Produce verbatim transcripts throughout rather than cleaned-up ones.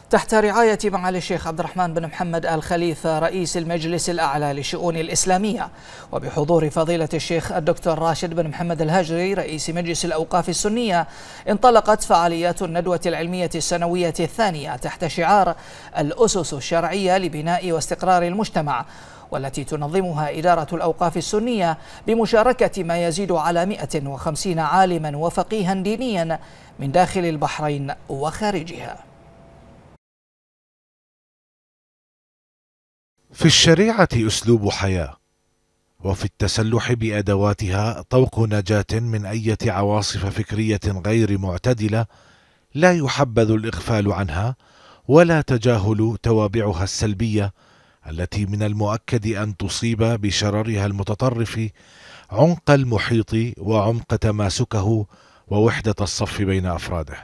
تحت رعاية معالي الشيخ عبد الرحمن بن محمد آل خليفة رئيس المجلس الأعلى للشؤون الإسلامية، وبحضور فضيلة الشيخ الدكتور راشد بن محمد الهجري رئيس مجلس الأوقاف السنية، انطلقت فعاليات الندوة العلمية السنوية الثانية تحت شعار الأسس الشرعية لبناء واستقرار المجتمع، والتي تنظمها إدارة الأوقاف السنية بمشاركة ما يزيد على مئة وخمسين عالما وفقيها دينيا من داخل البحرين وخارجها. في الشريعة أسلوب حياة، وفي التسلح بأدواتها طوق نجاة من أي عواصف فكرية غير معتدلة لا يحبذ الإغفال عنها ولا تجاهل توابعها السلبية التي من المؤكد أن تصيب بشررها المتطرف عمق المحيط وعمق تماسكه ووحدة الصف بين أفراده.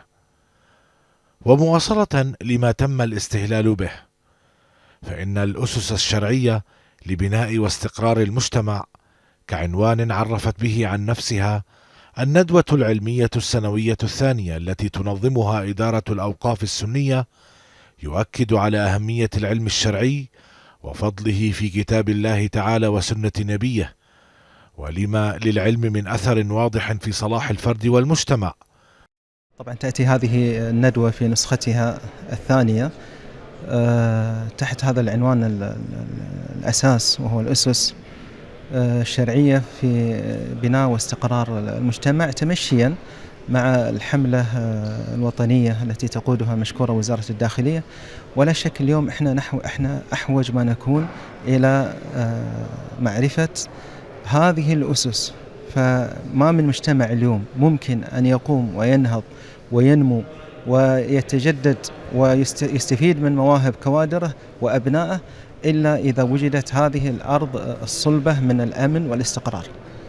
ومواصلة لما تم الاستهلال به، فإن الأسس الشرعية لبناء واستقرار المجتمع كعنوان عرفت به عن نفسها الندوة العلمية السنوية الثانية التي تنظمها إدارة الأوقاف السنية، يؤكد على أهمية العلم الشرعي وفضله في كتاب الله تعالى وسنة نبيه، ولما للعلم من أثر واضح في صلاح الفرد والمجتمع. طبعا تأتي هذه الندوة في نسختها الثانية تحت هذا العنوان الأساس، وهو الأسس الشرعية في بناء واستقرار المجتمع، تمشيا مع الحملة الوطنية التي تقودها مشكورة وزارة الداخلية. ولا شك اليوم احنا نحو احنا أحوج ما نكون إلى معرفة هذه الأسس. فما من مجتمع اليوم ممكن أن يقوم وينهض وينمو ويتجدد ويستفيد من مواهب كوادره وأبنائه إلا إذا وجدت هذه الأرض الصلبة من الأمن والاستقرار.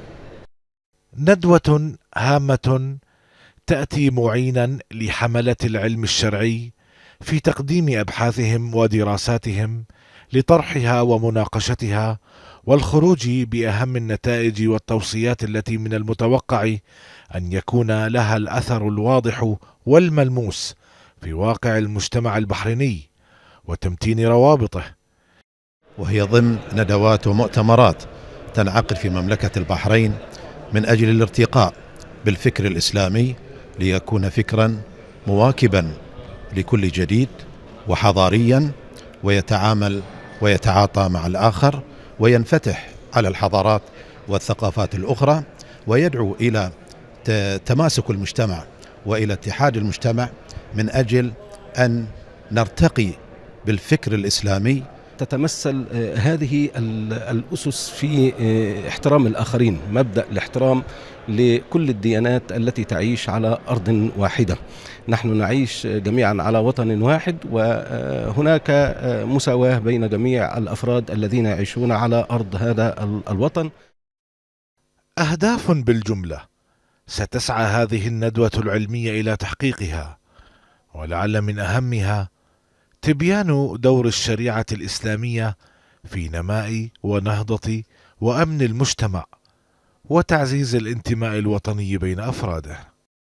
ندوة هامة تأتي معينا لحملة العلم الشرعي في تقديم أبحاثهم ودراساتهم لطرحها ومناقشتها والخروج بأهم النتائج والتوصيات التي من المتوقع أن يكون لها الأثر الواضح والملموس في واقع المجتمع البحريني وتمتين روابطه. وهي ضمن ندوات ومؤتمرات تنعقد في مملكة البحرين من أجل الارتقاء بالفكر الإسلامي ليكون فكرا مواكبا لكل جديد وحضاريا، ويتعامل ويتعاطى مع الآخر وينفتح على الحضارات والثقافات الأخرى، ويدعو إلى تماسك المجتمع وإلى اتحاد المجتمع من أجل أن نرتقي بالفكر الإسلامي. تتمثل هذه الأسس في احترام الآخرين، مبدأ الاحترام لكل الديانات التي تعيش على أرض واحدة. نحن نعيش جميعا على وطن واحد، وهناك مساواة بين جميع الأفراد الذين يعيشون على أرض هذا الوطن. أهداف بالجملة ستسعى هذه الندوة العلمية إلى تحقيقها، ولعل من أهمها تبيان دور الشريعة الإسلامية في نماء ونهضة وأمن المجتمع وتعزيز الانتماء الوطني بين أفراده.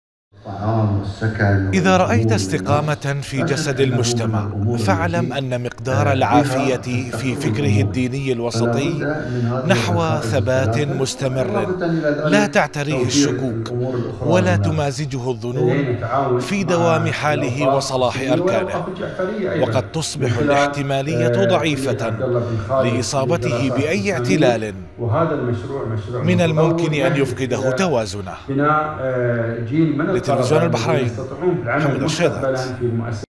إذا رأيت استقامة في جسد المجتمع فاعلم أن مقدار العافية في فكره الديني الوسطي نحو ثبات مستمر لا تعتريه الشكوك ولا تمازجه الظنون في دوام حاله وصلاح أركانه، وقد تصبح الاحتمالية ضعيفة لإصابته بأي اعتلال من الممكن أن يفقده توازنه. لتلفزيون البحرين، محمد الشاذات.